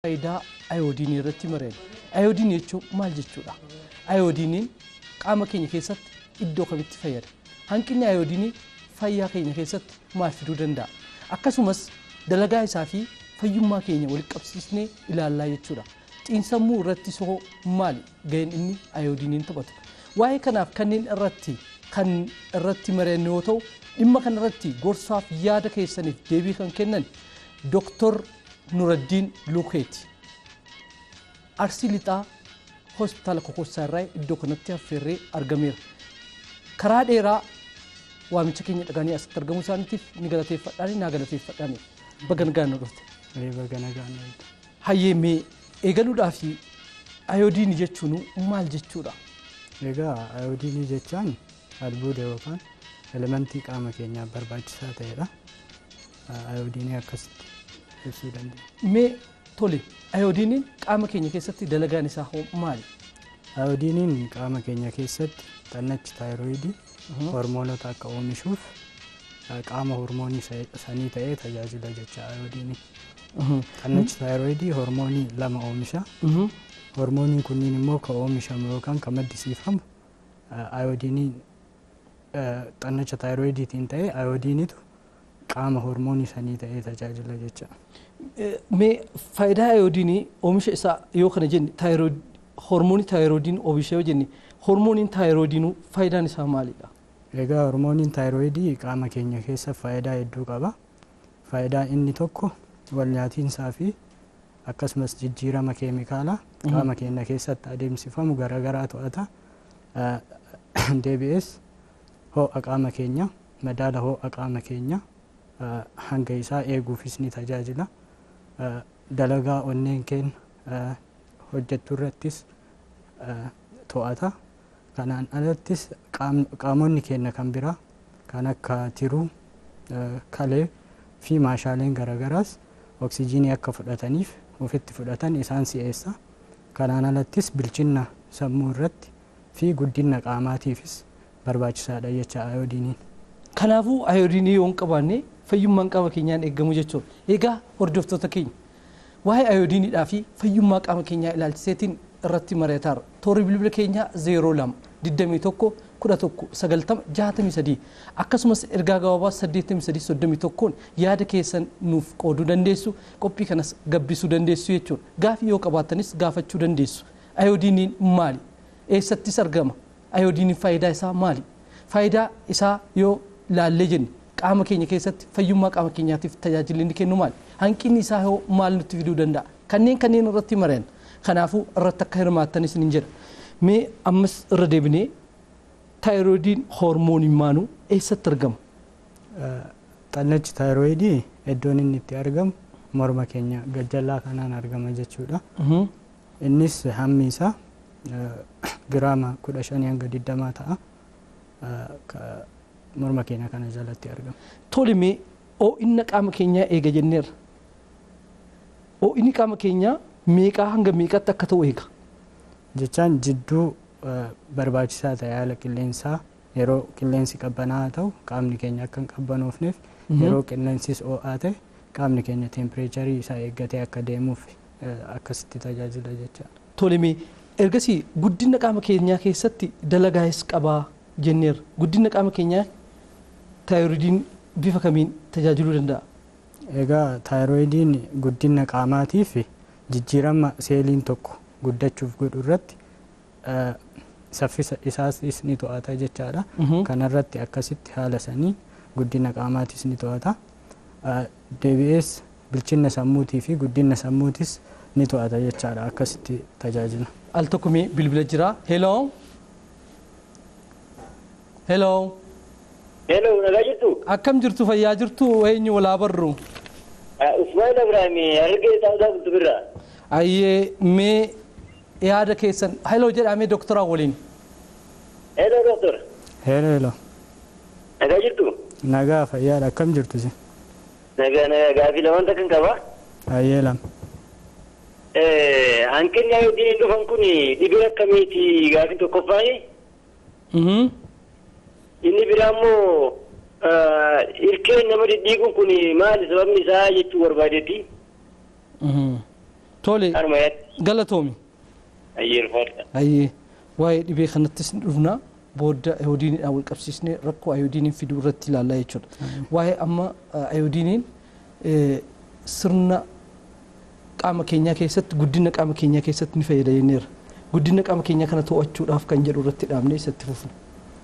Faayidaa ayoodiinii irratti mareen. Ayoodiinii jechuun maal jechuudha? Ayoodiiniin qaama keenya keessatti iddoo kamitti fayyada? Hanqinni ayoodiinii fayyaa keenya keessatti maal fiduu danda'a? Akkasumas dalagaa isaa fi fayyummaa keenya walitti qabsiisnee ilaallaa jechuudha. Xiinsammuu irratti soo maal ga'een inni ayoodiiniin taphatu? Waa'ee kanaaf kanneen irratti mareen yoo ta'u, dhimma kana irratti gorsaaf yaada keessaniif deebii kan kennan Dr. Nuraddiin Lukeeti. Arsii lixaa hospitaala Kokossaa irraa iddoo kanatti affeerree argameera. Karaa dheeraa waamicha keenya dhaganii asitti argamuu isaaniitiif ni galateeffadhaani naa galateeffadhaani. Baga nagaan nu dhufte. Baga nagaan nu dhufte. Hayyeemee eegaluudhaaf ayoodiinii jechuun maal jechuudha? Egaa ayoodiinii jechaan albuuda yookaan elementii qaama keenyaaf barbaachisaa ta'edha. Ayoodiinii akkasitti ibsuu dandeenya. Mee tole ayoodiiniin qaama keenya keessatti dalagaan isaa maali? Ayoodiiniin qaama keenya keessatti xannachi taayiroidii hormoonota akka oomishuuf qaama hormoonii sanii ta'ee tajaajila jecha ayoodiinii. Xannachi taayiroidii hormoonii lama oomisha. Hormooniin kunniin immoo kan oomishamu yookaan kan maddisiifamu ayoodiiniin xannacha taayiroidiitiin ta'ee ayoodiiniitu qaama hormoonii sanii ta'ee tajaajila jecha. Mee faayidaa ayoodiinii oomisha isaa yoo kana jenne hormoonii taayiroidiin oomisha yoo jenne hormooniin taayiroidiinuu faayidaan isaa maalidha? Egaa hormooniin taayiroidii qaama keenya keessa faayidaa hedduu qaba. Faayidaan inni tokko wal nyaatiinsaa fi akkasumas jijjiirama keemikaalaa qaama keenya keessatti adeemsifamu garaagaraa to'ata. DBS ho'a qaama keenya madaala ho'a qaama keenya hanga isaa eeguufis ni tajaajila. Dalagaa onneen keenya hojjettu irrattis to'ata. Kanaan alattis qaamonni keenya kan biraa kan akka tiruu, kalee fi maashaaleen garaagaraas oksijiinii akka fudhataniif ofitti fudhatan isaan si'eessa. Kanaan alattis bilchina sammuu irratti fi guddina qaamaatiifis barbaachisaadha jecha ayoodiiniin. Kanaafuu ayoodiinii yoo hin qabaanne fayyummaan qaama keenyaan eegamu jechuudha. Egaa hordoftoota keenya waa'ee ayoodiiniidhaa fi fayyummaa qaama keenyaa ilaalchiseetiin irratti mari'ataarra. Toorri bilbila keenyaa 02 21 11 90 63 akkasumas ergaa gabaabaa 83 31 yaada keessan nuuf qooduu dandeessu, qophii kanas gabbisuu dandeessu jechuudha. Gaafii yoo qabaatanis gaafachuu dandeessu. Ayoodiiniin maali? Eessattis argama? Ayoodiiniin faayidaa isaa maali? Faayidaa isaa yoo laallee jenne qaama keenya keessatti fayyummaa qaama keenyaatiif tajaajilli inni kennu maali? Hanqinni isaa hoo maal nutti fiduu danda'a? Kanneen irratti mari'an. Kanaafuu irratti akka hirmaattanis ni jira. Mee ammas irra deebinee taayiroidiin hormooniin maanuu eessatti argama? Xannachi taayiroidii iddoon inni itti argamu morma keenya gajjallaa kanaan argama jechuudha. Innis hammi isaa giraama 15 hanga 20 ta'a. Morma keenya kana jalatti argama. Tole mee ho'inna qaama keenyaa eega jenneerra. Ho'inni qaama keenyaa meeqaa hanga meeqatti akka ta'u eega? Jechaan jidduu barbaachisaa ta'e haala qilleensaa yeroo qilleensi qabbanaa'aa ta'u qaamni keenya akka hin qabbanoofneef yeroo qilleensis ho'aa ta'e qaamni keenya teempireecharii isaa eeggatee akka deemuuf akkasitti tajaajila jecha. Tole mee ergasii guddina qaama keenyaa keessatti dalagaas qabaa jenneerra. Guddina qaama keenyaa taayiroidiin bifa kamiin tajaajiluu danda'a? Egaa taayiroidiin guddina qaamaatiif jijjiirama seeliin tokko guddachuuf godhu irratti saffisa isaas ni to'ata jechaadha. Kanarratti akkasitti haala sanii guddina qaamaatis ni to'ata. DBS bilchina sammuutii fi guddina sammuutis ni to'ata jechaadha. Akkasitti tajaajila. Al tokko mee bilbila jira. Hello. Hello. Hello, nagaa jirtu? Akkam jirtu, fayyaa jirtu, eenyu walaa barru? Usmaan Ibrahimi, argee ta'uudhaa bultu birraa. Ayyee mee yaada keessan hello jedhamee doktoraa waliin. Hello doktor. Hello. Nagaa jirtu? Nagaa fayyaadha, akkam jirtu si? Nagaa gaafii lamaan takkan qaba. Ayyee lama. Hanqinni ayoodiiniin dhufan kun dhibee akkamiiti gaafii tokkoffaani? Inni biraa immoo ilkeen nama dhidhiiguun kun maali sababni isaa jechuu barbaadeeti? Tole galatoomi. Ayyee ulfaadha. Ayyee waa'ee dhibee kanattis dhufna booda ayoodiiniidhaan wal qabsiisnee rakkoo ayoodiiniin fiduu irratti ilaallaa jechuudha. Waa'ee amma ayoodiiniin sirna qaama keenyaa keessatti guddina qaama keenyaa keessatti ni fayyada jenneerra. Guddina qaama keenyaa kana to'achuudhaaf kan jedhu irratti dhaabnee isatti fufna.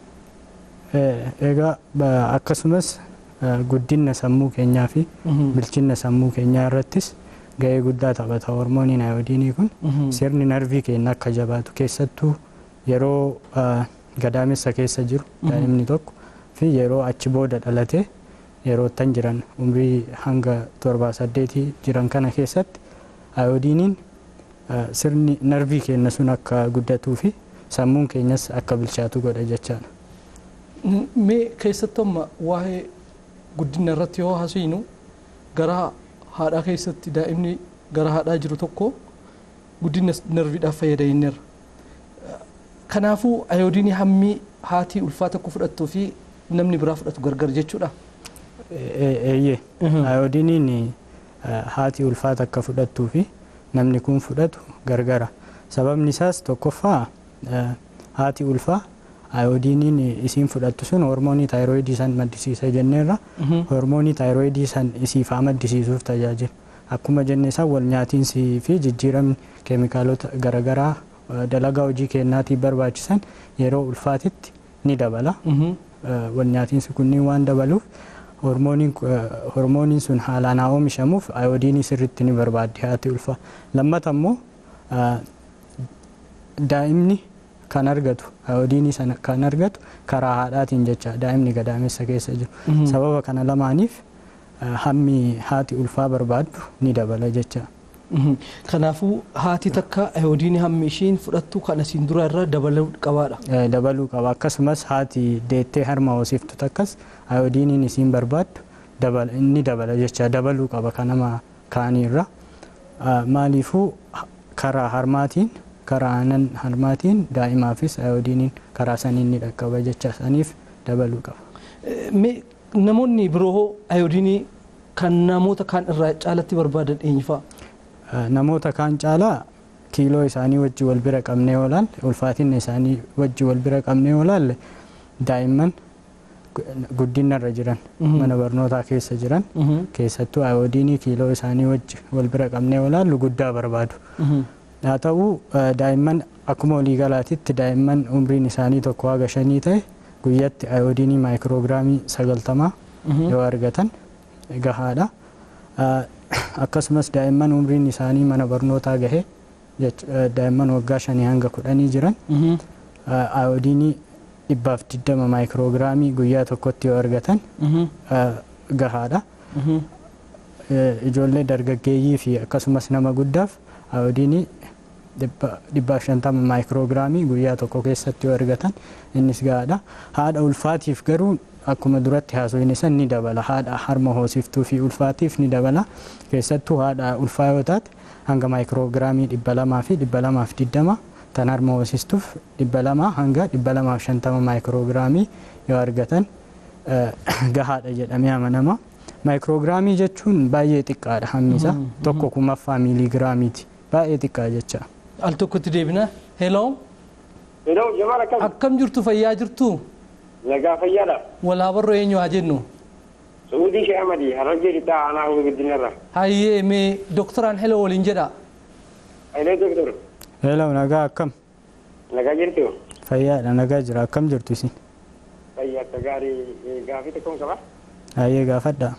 Egaa akkasumas guddina sammuu keenyaa fi bilchina sammuu keenyaa irrattis gahee guddaa taphata. Hormooniin ayoodiinii kun sirni narvii keenya akka jabaatu keessattuu yeroo gadaamessa keessa jiru daa'imni tokko fi yeroo achi booda dhalatee yeroo tan jiran umrii hanga 7-8 jiran kana keessatti ayoodiiniin sirni narvii keenya sun akka guddatuu fi sammuun keenyas akka bilchaatu godha jechaadha. Mee keessattuu amma waa'ee guddina irratti yoo haasofnu gara haadhaa keessatti daa'imni gara haadhaa jiru tokko guddina narviidhaaf fayyada jenneerra. Kanaafuu ayoodiinii hammi haatii ulfaa tokko fudhattuu fi namni biraa fudhatu gargar jechuudha. Eeyyee ayoodiiniin haatii ulfaata akka fudhattuu fi namni kun fudhatu gargara. Sababni isaas tokkoffaa haati ulfaa ayoodiiniin isiin fudhattu sun hormoonii taayiroidii san maddisiisa jenneerra. Hormoonii taayiroidii san isiif maddisiisuuf tajaajila. Akkuma jenne san wal nyaatiinsii fi jijjiiramni keemikaalota garaagaraa dalagaa hojii keenyaatiif barbaachisan yeroo ulfaatitti ni dabala. Wal nyaatiinsi kunniin waan dabaluuf hormooniin sun haalaan haa oomishamuuf ayoodiinii sirriitti ni barbaaddi haati ulfaa. Lammata immoo daa'imni kan argatu ayoodiinii sana kan argatu karaa haadhaatiin jecha daa'imni gadaamessa keessa jiru. Sababa kana lamaaniif hammi haati ulfaa barbaaddu ni dabala jecha. Kanaafuu haati takka ayoodiinii hammi ishiin fudhattu kan asiin dura irraa dabaluu qabaadha. Dabaluu qaba. Akkasumas haati deettee harma hoosiftu takkas ayoodiiniin isiin barbaaddu inni dabala jecha dabaluu qaba kanama kaaniirra. Maaliifuu karaa harmaatiin karaa aanan harmaatiin daa'imaafis ayoodiiniin karaa saniin ni dhaqqaba jecha saniif dabaluu qaba. Namoonni biroo ayoodiinii kan namoota kaan irraa caalatti barbaadan eenyufaa? Namoota kaan caalaa kiiloo isaanii wajji wal bira qabnee oolan ulfaatinni isaanii wajji wal bira qabnee oolan daa'imman guddinarra jiran mana barnootaa keessa jiran keessattuu ayoodiinii kiiloo isaanii wajji wal bira qabnee oolan guddaa barbaadu. Haa ta'u daa'imman akkuma waliigalaatitti daa'imman umriin isaanii 1-5 ta'e guyyatti ayoodiinii maayikiroograamii 90 yoo argatan gahaadha. Akkasumas daa'imman umriin isaanii mana barnootaa gahe daa'imman waggaa 5 hanga 10 jiran ayoodiinii 120 maayikiroograamii guyyaa tokkotti yoo argatan gahaadha. Ijoollee dargaggeeyyii fi akkasumas nama guddaaf ayoodiinii 150 maayikiroograamii guyyaa tokko keessatti yoo argatan innis gahaadha. Haadha ulfaatiif garuu akkuma duratti haasofne san ni dabala. Haadha harma hoosiftuu fi ulfaatiif ni dabala. Keessattuu haadha ulfaa yoo taate hanga maayikiroograamii 200 fi 220 tan harma hoosistuuf 200 hanga 250 maayikiroograamii yoo argatan gahaadha jedhamee amanama. Maayikiroograamii jechuun baay'ee xiqqaadha hammi isaa 1/1000 miiligraamiiti. Baay'ee xiqqaa jecha. Al tokkotti deebina. Hello. Hello Jamal akkam jirtu fayyaa jirtu? Nagaa fayyaadha. Walaa barroo eenyu haa jennu? Suudii Shee Ahmadi harargee lixaa aanaa guddinarra. Hayyee mee doktoraan hello waliin jedha. Hayilee doktor. Hello nagaa akkam? Nagaa jirtu? Fayyaadha nagaa jira akkam jirtu isin? Fayyaa akka gaarii gaafii tokkoon qaba. Hayyee gaafadha.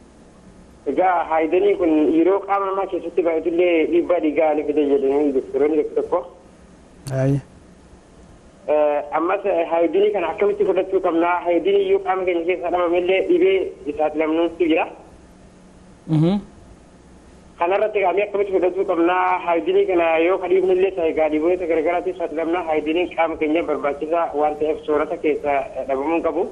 Egaa haayidanii kun yeroo qaama namaa keessatti baay'atullee dhiibbaa dhiigaa ni fide jedhanii doktoroonni tokko. Hayyee. Ammas haayidinii kana akkamitti fudhachuu qabnaa? Haayidinii yoo qaama keenya keessa dhamamellee dhibee saaxilamnuutu jira. Kanarratti qaamni akkamitti fudhachuu qabnaa? Haayidinii kana yoo kadhiifnillee ta'e dhiiboota garaagaraatiif saaxilamnaa haayidiniin qaama keenya barbaachisaa waan ta'eef soorata keessa dhabamuu qabu.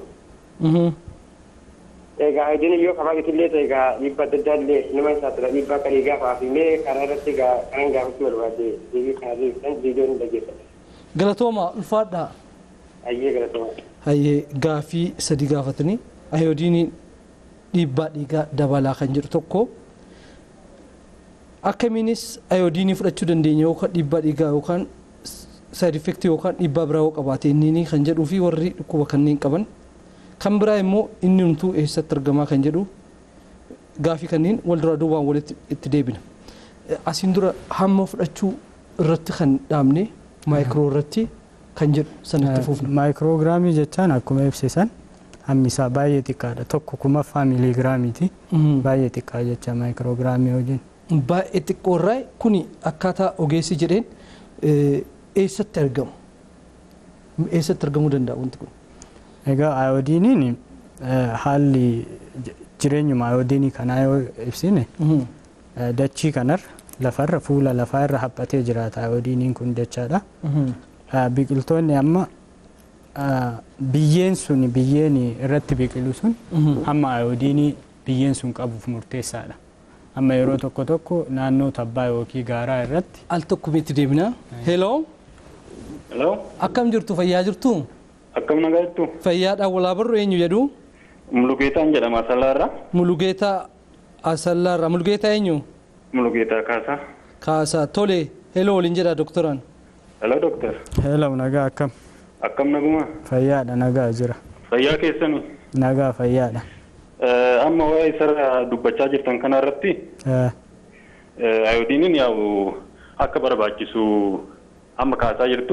Egaa haayidinii yoo qabaatullee ta'e dhiibbaa adda addaallee nama saaxila dhiibbaa kan eegaa fi mee kana irratti kan gaafachuu barbaade dhiibii kanarrii kan viidiyoon dhageeffata. Galatooma ulfaadha. Hayyee galatooma. Hayyee gaafii sadi gaafatanii ayoodiiniin dhiibbaa dhiigaa dabalaa kan jedhu tokko akkamiinis ayoodiinii fudhachuu dandeenya yookaan dhiibbaa dhiigaa yookaan side effect yookaan dhiibbaa biraa yoo qabaate inni kan jedhuu fi warri dhukkuba kanneen qaban kan biraa immoo inni numtuu eessatti argamaa kan jedhu gaafii kanneen wal duraa duubaan walitti itti deebina. Asiin dura hamma fudhachuu irratti kan dhaabne maayikiroo irratti kan jedhu sanatti fuufna. Maayikiroograamii jechaan akkuma ibsisan hammi isaa baay'ee xiqqaadha. Tokko kumaffaa miiligraamiiti. Baay'ee xiqqaa jecha maayikiroograamii hojiin. Baay'ee xiqqoo irraa kuni akkaataa ogeessi jedheen eessatti argamu? Eessatti argamuu danda'a wanti kun? Egaa ayoodiiniin haalli jireenyuma ayoodiinii kanaa yoo ibsine dachii kanarra lafarra fuula lafaarra haphatee jiraata ayoodiiniin kun jechaadha. Biqiltoonni amma biyyeen irratti biqilu sun hamma ayoodiinii biyyeen sun qabuuf murteessaadha. Amma yeroo tokko tokko naannoo tabbaa yookiin gaaraa irratti al tokkumitti deebina. Hello. Hello. Akkam jirtu fayyaa jirtu? Akkam nagaa jirtu? Fayyaadhaan walaa barru eenyu jedhu? Mulugeetaan jedhama Asallaarraa. Mulugeetaa Asallaarraa. Mulugeetaa eenyu? Mulugeetaa Kaasaa. Kaasaa tole. Hello waliin jedha doktoraan. Hello doktor. Hello nagaa akkam? Akkam naguma? Fayyaadha nagaa jira. Fayyaa keessanii? Nagaa fayyaadha. Amma waa'ee isarra dubbachaa jirtan kana irratti ayoodiiniin yaa'u akka barbaachisu amma kaasaa jirtu.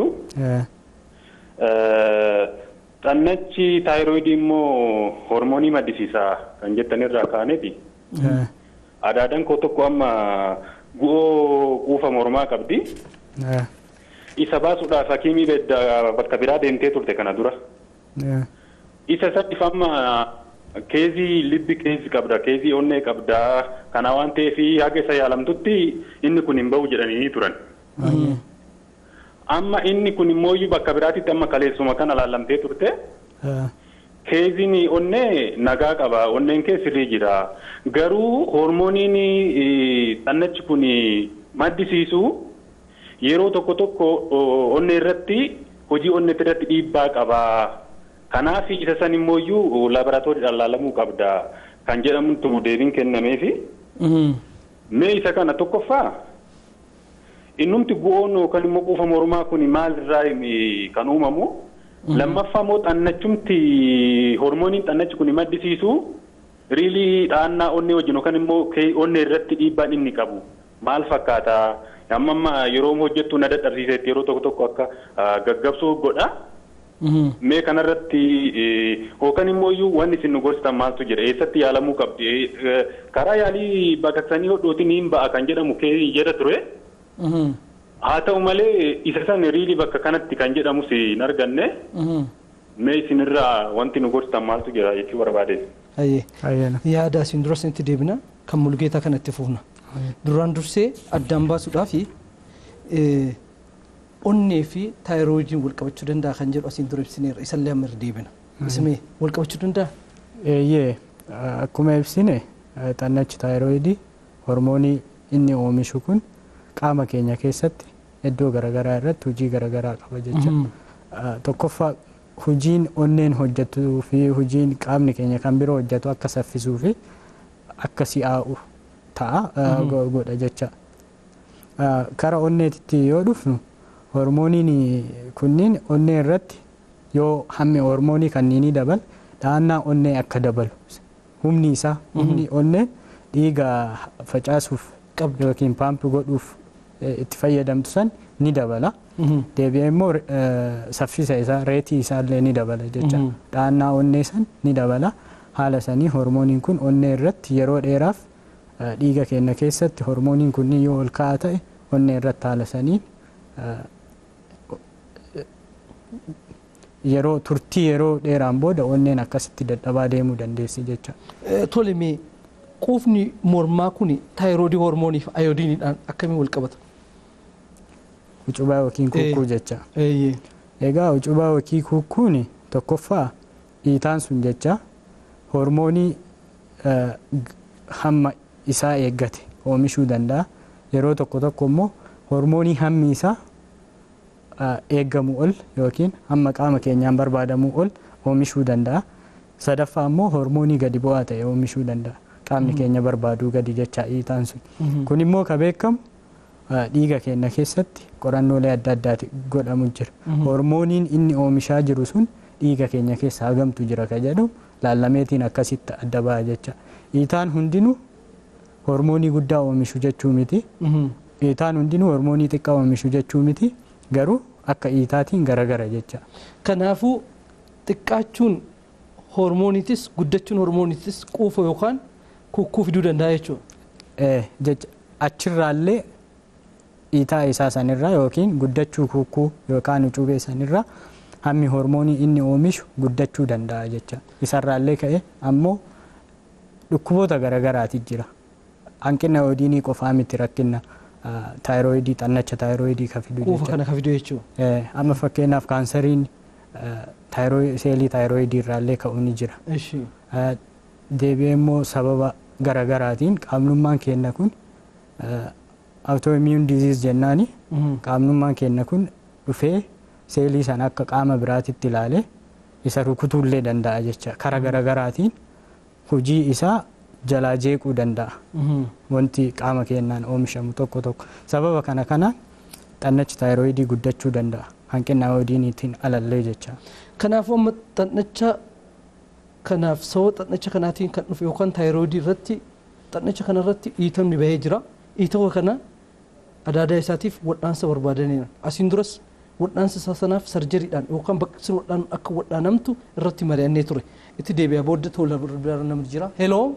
Xannachi taayiroidii immoo hormoonii maddisiisaa kan jettanirraa kaaneeti. Adaadaan koo tokko amma gu'oo quufa mormaa qabdi. Isa baasuudhaaf hakiimii bakka biraa deemtee turte kana dura. Isa sadiif amma keezii libbi keezii qabda keezii onnee qabda kana waan ta'eef haga isa yaalamtutti inni kun hin bahu jedhanii turan. Amma inni kun immoo bakka biraatitti amma kaleessuma kana laallamtee turte. Keeziin onnee nagaa qaba onneen kee sirrii jira garuu hormooniin xannachi kun maddisiisu yeroo tokko tokko onnee irratti hojii onnee irratti dhiibbaa qaba. Kanaaf isa san immoo laaboraatooriidhaan laalamuu qabda kan jedhamutu deebiin kennameefi. Mee isa kana tokkoffaa innumti gu'oon yookaan immoo quufa mormaa kun maalirraa kan uumamu lammaffaa immoo xannachumti hormooniin xannachi kun maddisiisu riilii dhaannaa onnee wajjin yookaan immoo onnee irratti dhiibbaan inni qabu maal fakkaata amma yeroo hojjettu na dadhabsiisetti yeroo tokko tokko akka gaggabsuu godha. Mee kanarratti yookaan immoo wanni isin nu gorsitan maaltu jira eessatti yaalamuu qabdi karaa yaalii baqaqsanii hodhootiin hin ba'a kan jedhamu jedha ture. Haa ta'u malee isa san riilii bakka kanatti kan jedhamus hin arganne. Mee isinirraa wanti nu gorsitan maaltu jira jechuu barbaade. Yaada isin dura isinitti deebina kan Mulugeetaa kanatti fuufna. Duraan dursee addaan baasuudhaaf onnee fi taayiroidiin wal qabachuu danda'a kan jedhu asiin dura ibsineerra isallee amma irra deebina. Isimee wal qabachuu danda'a? Akkuma ibsine xannachi taayiroidii hormoonii inni oomishu kun qaama keenya keessatti iddoo garaagaraa irratti hojii garaagaraa qaba jecha. Tokkoffaa hojiin onneen hojjetuu fi hojiin qaamni keenya kan biroo hojjetu akka saffisuu fi akka si'aa'u ta'a godha jecha. Kara onneetitti yoo dhufnu hormooniin kunniin onnee irratti yoo hammi hormoonii kanniinii dabal dhaannaa onnee akka dabalu humni isaa humni onnee dhiiga facaasuuf yookiin paampii godhuuf itti fayyadamtu san ni dabala. Deebi'ee immoo saffisa isaa reetii isaallee ni dabala jecha dhaannaa onnee san ni dabala. Haala sanii hormooniin kun onnee irratti yeroo dheeraaf dhiiga keenya keessatti hormooniin kun yoo ol ka'aa ta'e onnee irratti haala sanii yeroo turtii yeroo dheeraan booda onneen akkasitti dadhabaa deemuu dandeessi jecha. Tole mee quufni mormaa kun taayiroodii hormoonii fi ayoodiiniidhaan akkamiin wal qabata? Ucubaa yookiin kukkuu jecha. Egaa ucubaa yookiin kukkuun tokkoffaa dhiitaan sun jecha hormoonii hamma isaa eeggate oomishuu danda'a. Yeroo tokko tokko immoo hormoonii hammi isaa eeggamu ol yookiin hamma qaama keenyaan barbaadamu ol oomishuu danda'a. Sadaffaa immoo hormoonii gadi bu'aa ta'e oomishuu danda'a. qaamni keenya barbaaduu gadi jecha iitaan sun. Kun immoo ka beekamu dhiiga keenya keessatti qorannoolee adda addaati godhamu jira. Hormooniin inni oomishaa jiru sun dhiiga keenya keessa hagamtu jira ka jedhu laallameetiin akkasitti adda ba'a jecha. Iitaan hundinuu hormoonii guddaa oomishu jechuu miti. Iitaan hundinuu hormoonii xiqqaa oomishu jechuu miti. Garuu akka iitaatiin garagara jecha. Kanaafuu xiqqaachuun hormooniitis guddachuun hormooniitis quufa yookaan kukkuu fiduu danda'a jechuudha. Jecha achirraallee iitaa isaa sanirraa yookiin guddachuu kukkuu yookaan ucubee sanirraa hammi hormoonii inni oomishu guddachuu danda'a jecha. Isarraallee ka'e ammoo dhukkuboota garagaraati jira. Hanqina yoodiinii qofaa miti rakkina taayiroidii xannacha taayiroidii ka fidu jecha. Quufa kana ka fidu jechuudha. Amma fakkeenyaaf kaansariin seelii taayiroidii irraallee ka'uu ni jira. Deebi'ee immoo sababa garagaraatiin qaamnummaan keenya kun autoimmune disease jennaani qaamnummaan keenya kun dhufee seelii sana akka qaama biraatitti ilaalee isa rukutuullee danda'a jecha. Kara garagaraatiin hojii isaa jalaa jeequu danda'a. Wanti qaama keenyaan oomishamu tokko tokko. Sababa kanaan xannachi taayiroidii guddachuu danda'a. Hanqina yoodiiniitiin alallee jecha. Kanaafuu amma xannacha kanaaf sababa xannacha kanaatiin kan dhufe yookaan taayiroidii irratti xannacha kanarratti dhiitamni bahee jira. Dhiitama kana adaadaa isaatiif wadhaansa barbaadaniira. Asiin duras wadhaansa isaa sanaaf sarjeriidhaan yookaan bakka wadhaan akka wadhaanamtu irratti mari'annee ture. Itti deebi'aa booda tola bira namni jira. Heloo.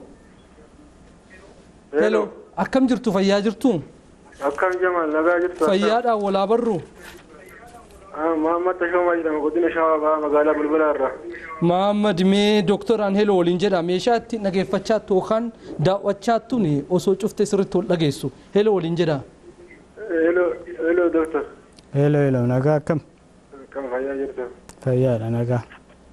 Heloo. Akkam jirtu fayyaa jirtu? Akkam Jamal nagaa jirtu? Fayyaadhaan walaa barru. Mahammad Tashoomaa jedhama godina Shawaa magaalaa Bulbulaa irraa. Mahammad mee dooktoraan heloo waliin jedha meeshaa itti dhageeffachaattu yookaan daawwachaattuun osoo cuftee sirriitti ol dhageessu heloo waliin jedha. Heloo dooktor. Heloo nagaa akkam? Akkam fayyaa jirtu? Fayyaadha nagaa.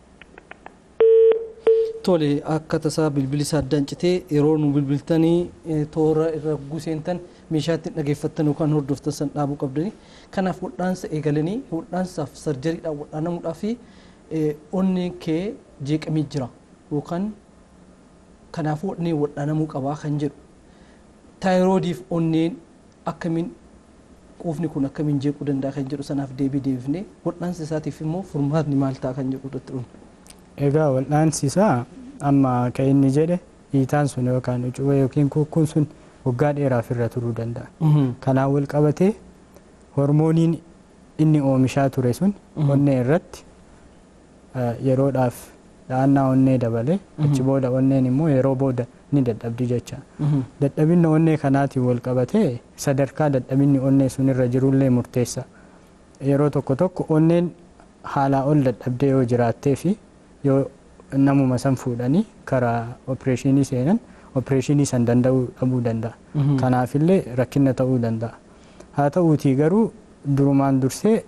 Tole akka tasaa bilbili isaa addaan citee yeroo nu bilbiltanii toora irra guseentan meeshaa ittiin dhageeffattan yookaan hordoftan san dhaabuu qabdanii. Kanaaf wadhaansa eegalanii wadhaansaaf sarjeriidhaan wadhaanamuudhaaf onneen kee jeeqamee jira yookaan kanaafuu onneen wadhaanamuu qabaa kan jedhu. Taayiroodiif onneen akkamiin quufni kun akkamiin jeequu danda'a kan jedhu sanaaf deebifnee wadhaansa isaatiif immoo furmaatni maal ta'a kan jedhu irratti dhufu. Egaa wadhaansi isaa amma kan inni jedhe iitaan sun yookaan ucubee yookiin kukkuun sun waggaa dheeraaf irra turuu danda'a. Kanaan wal qabatee hormooniin inni oomishaa ture sun onnee irratti yeroodhaaf da'annaa onnee dabalee achi booda onneen immoo yeroo booda ni dadhabdi jecha. Dadhabinna onnee kanaatiin wal qabatee sadarkaa dadhabinni onnee sun irra jirullee murteessa. Yeroo tokko tokko onneen haalaa ol dadhabdee yoo jiraattee fi yoo namuma san fuudhanii karaa opereeshinii seenan opereeshinii san danda'uu dhabuu danda'a. Kanaafillee rakkina ta'uu danda'a. Haa ta'uutii garuu durumaan dursee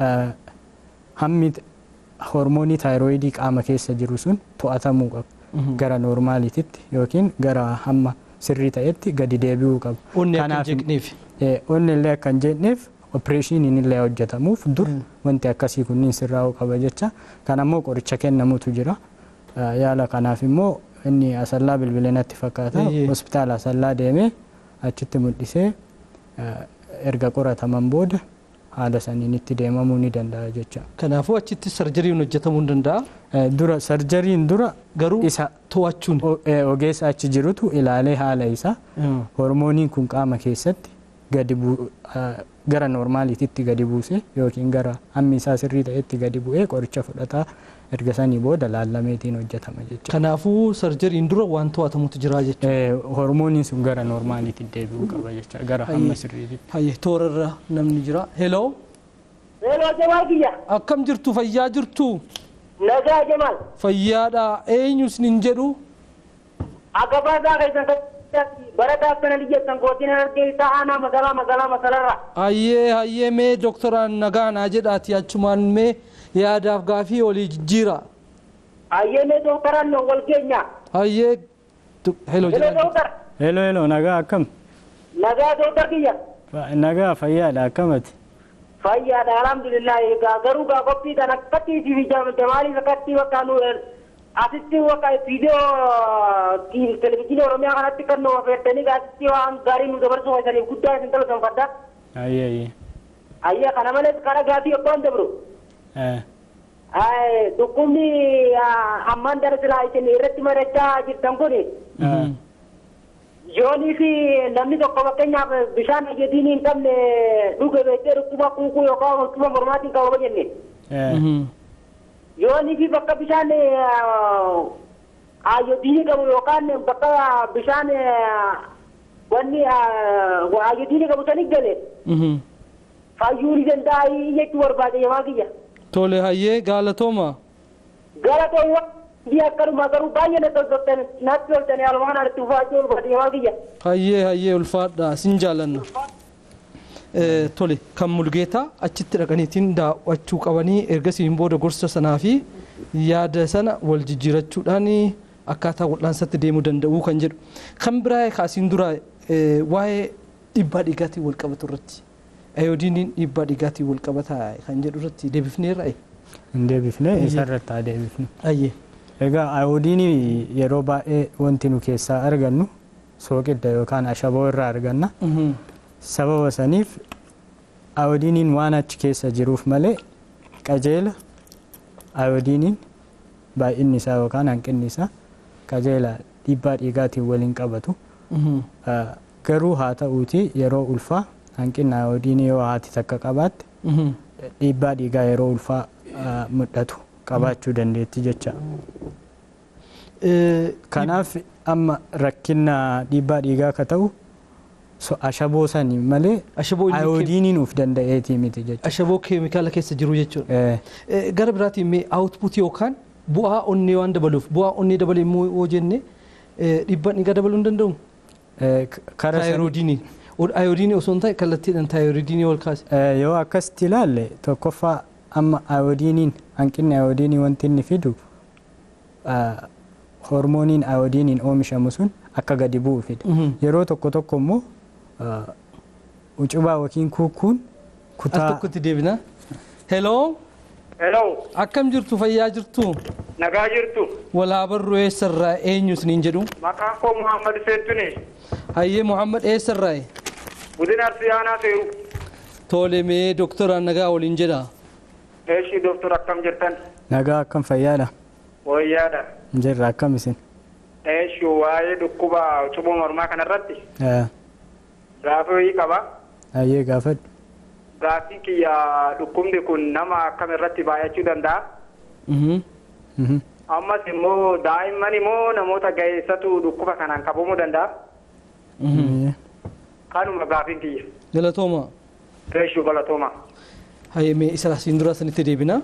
hammi hormoonii taayiroidii qaama keessa jiru sun to'atamuu qaba. Gara noormaaliititti yookiin gara hamma sirrii ta'etti gadi deebi'uu qaba. Onni illee akka hin jeeqneef opereeshiniin illee hojjetamuuf dur wanti akkasii kunniin sirraa'uu qaba jecha. Kan ammoo qoricha kennamutu jira. Yaala kanaaf immoo inni asallaa bilbilee natti fakkaata. Hospitaala asallaa deemee achitti mul'isee erga qorataman booda haala saniin itti deemamuu ni danda'a jecha. Kanaafuu achitti sarjeriin hojjetamuu ni danda'a. Dura sarjeriin dura garuu isa to'achuun ogeessa achi jirutu ilaalee haala isaa hormooniin kun qaama keessatti gadi gara noormaaliititti gadi buuse yookiin gara hammi isaa sirrii ta'etti gadi bu'ee qoricha fudhataa erga sanii booda laallameetiin hojjetama jecha. Kanaafuu sarjeriin dura waan to'atamutu jira jecha. Hormooniin sun gara noormaaliititti deebi'uu qaba jecha gara hamma sirriitti. Hayyee toorarra namni jira. Heloo. Heloo Jamaal kiyya. Akkam jirtu fayyaa jirtu? Nagaa Jamaal. Fayyaadha eenyus nin jedhu? Agabaasaa keessan barataa kana liyyatan gootina argee isaa aanaa magaalaa masalarra. Hayyee mee dooktoraan nagaanaa jedhaati achumaan mee yaadaaf gaafii olii jijjiira. Hayyee mee dooktoraan wal keenya. Hayyee heloo jedhaa. Heloo nagaa akkam? Nagaa dooktor kiyya. Nagaa fayyaadha akkamati? Fayyaadha alhamdulillah egaa garuu gaa qophii kana akkattii fi Jamaaliif akkattii bakka nu asitti wakka viidiyoo televizyiinii oromiyaa kanatti kan nu affeertanii asitti waan gaarii nu dabarsuu keessaniif guddaa isin galateeffadha. Ayya kana malees karaa gaafii abbaan dabru. Dhukkubni hammaan darasiraa isin irratti marachaa jirtan kuni. Yoonii fi namni tokko fakkeenyaaf bishaan ayodiinii hin qabne dhuge beektee dhukkuba kuukuu yookaan dhukkuba mormaatiin qabama jenne. Yoonii fi bakka bishaan ayodiinii qabu yookaan bakka bishaan wanni ayodiinii qabu sanii gale. Fayyuu ni danda'a jechuu barbaade yamaa kiyya. Tole hayyee galatooma. Galatooma. Dia akkanuma garuu baay'ee natti tolchanii halumaan arti ufaachuu barbaade yamaa kiyya. Hayyee ulfaadha sin jaalanna. Tole kan Mulgeetaa achitti dhaqaniitiin daawwachuu qabanii ergasiin booda gorsa sanaa fi yaada sana wal jijjiirachuudhaan akkaataa wal'aansatti deemuu danda'uu kan jedhu. Kan biraa kaasiin dura waa'ee dhiibbaa dhiigaatiin wal qabatu irratti. Ayodiiniin dhiibbaa dhiigaatiin wal qabataa kan jedhu irratti deebifneerra. Hin deebifne isarratti haa deebifnu. Ayyee. Egaa ayodiinii yeroo baay'ee wanti nu keessaa argannu sooqidda yookaan ashaboo irraa arganna. Sababa saniif ayodiiniin waan achi keessa jiruuf malee qajeela ayodiiniin baay'inni isaa yookaan hanqinni isaa qajeela dhiibbaa dhiigaatiin waliin qabatu. Garuu haa ta'uuti yeroo ulfaa hanqinni ayodiinii yoo haati takka qabaatte dhiibbaa dhiigaa yeroo ulfaa mul'atu qabaachuu dandeetti jecha. Kanaaf amma rakkina dhiibbaa dhiigaa akka ta'u ashaboo sanii malee ayodiiniin uf danda'eetii miti jechuudha. Ashaboo keemikaala keessa jiru jechuudha. Gara biraatiin mee aawutpuutii yookaan bu'aa onnee waan dabaluuf bu'aa onnee dabalee immoo yoo jenne dhiibbaan dhiigaa dabaluu hin danda'u? Taayiroodiinii. Ayodiinii osoo hin taane kallattiidhaan taayiroodiinii wal kaase. Yoo akkasitti ilaalle tokkoffaa amma ayodiiniin hanqinni ayodiinii wanti inni fidu hormooniin ayodiiniin oomishamu sun akka gadi bu'u fida. Yeroo tokko immoo ucubaa yookiin kuukkuun kutaa. As tokkotti deebina. Hello. Akkam jirtu fayyaa jirtu? Nagaa jirtu. Walaa barru eessarraa eenyu isiniin jedhu? Maqaan koo Muhammad Seettuni. Hayyee Muhammad eessarraa? Budina Arsiyaanaa Seeru. Tole mee doktoraan nagaa waliin jedha. Eeshi doktor akkam jirtan? Nagaa akkam fayyaadha? Wayyaadha. Jirra akkam isin? Eeshi waa'ee dhukkuba cuboo mormaa kanarratti. Gaafii qaba. Hayyee gaafadhu. Gaafii kiyya dhukkubni kun nama akkam irratti baay'achuu danda'a? Ammas immoo daa'imman immoo namoota ga'eessatu dhukkuba kanaan qabamuu danda'a? Kanuma gaafiin kiyya. Galatooma. Eeshi galatooma. Hayyee mee isa asiin dura sanitti deebina.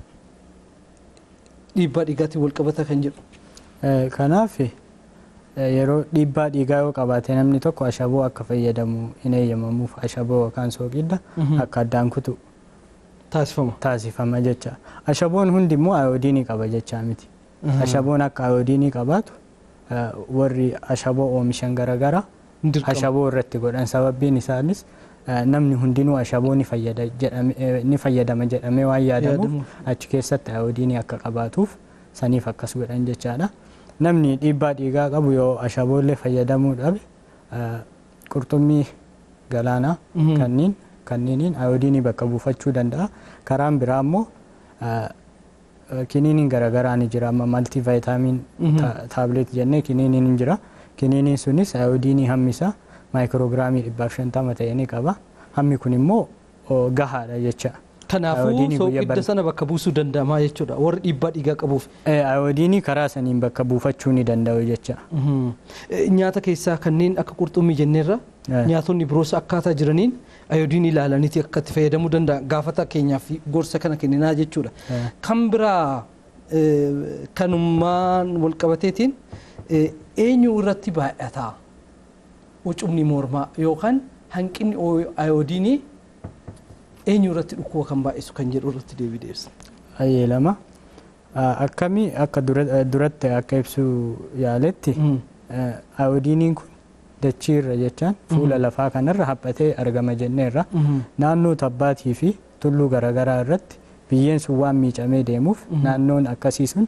Dhiibbaa dhiigaatiin wal qabata kan jedhu. Kanaaf yeroo dhiibbaa dhiigaa yoo qabaate namni tokko ashaboo akka fayyadamu hin eeyyamamuuf ashaboo yookaan sooqidda akka addaan kutu taasifama jecha. Ashaboon hundi immoo ayodiinii qaba jecha miti. Ashaboon akka ayodiinii qabaatu warri ashaboo oomishan garaagaraa ashaboo irratti godhan sababiin isaanis namni hundinuu ashaboo ni fayyadama jedhamee waan yaadamuuf achi keessatti ayodiinii akka qabaatuuf saniif akkas godhan jechaadha. Namni dhiibbaa dhiigaa qabu yoo ashaboollee fayyadamuu dhabe qurxummii galaanaa kanniiniin ayodiinii bakka buufachuu danda'a. Karaan biraa immoo kiniiniin garaagaraa ni jira. Amma maltii vaayitaamiin taabileet jennee kiniiniin ni jira. Kiniiniin sunis ayodiinii hammi isaa maayikiroograamii 150 ta'e ni qaba. Hammi kun immoo gahaadha jecha. Kanaafuu sooqidda sana bakka buusuu danda'ama jechuudha warri dhiibbaa dhiigaa qabuuf. Ayodiinii karaa saniin bakka buufachuu ni danda'u jecha. Nyaata keessaa kanneen akka qurxummii jenneerra nyaatonni biroos akkaataa jiraniin ayodiinii ilaalaniiti akka itti fayyadamuu danda'a gaafata keenyaaf gorsa kana kenninaa jechuudha. Kan biraa kanummaan wal qabateetiin eenyu irratti baay'ata ucumni mormaa yookaan hanqinni ayodiinii eenyu irratti dhukkuba kan baay'isu kan jedhu irratti deebii deebisa. Hayyee lama akkamii akka duratti akka ibsuu yaaletti ayodiiniin kun dachiirra jechaan fuula lafaa kanarra haphatee argama jenneerra naannoo tabbaatii fi tulluu garaagaraa irratti biyyeen sun waan miicamee deemuuf naannoon akkasii sun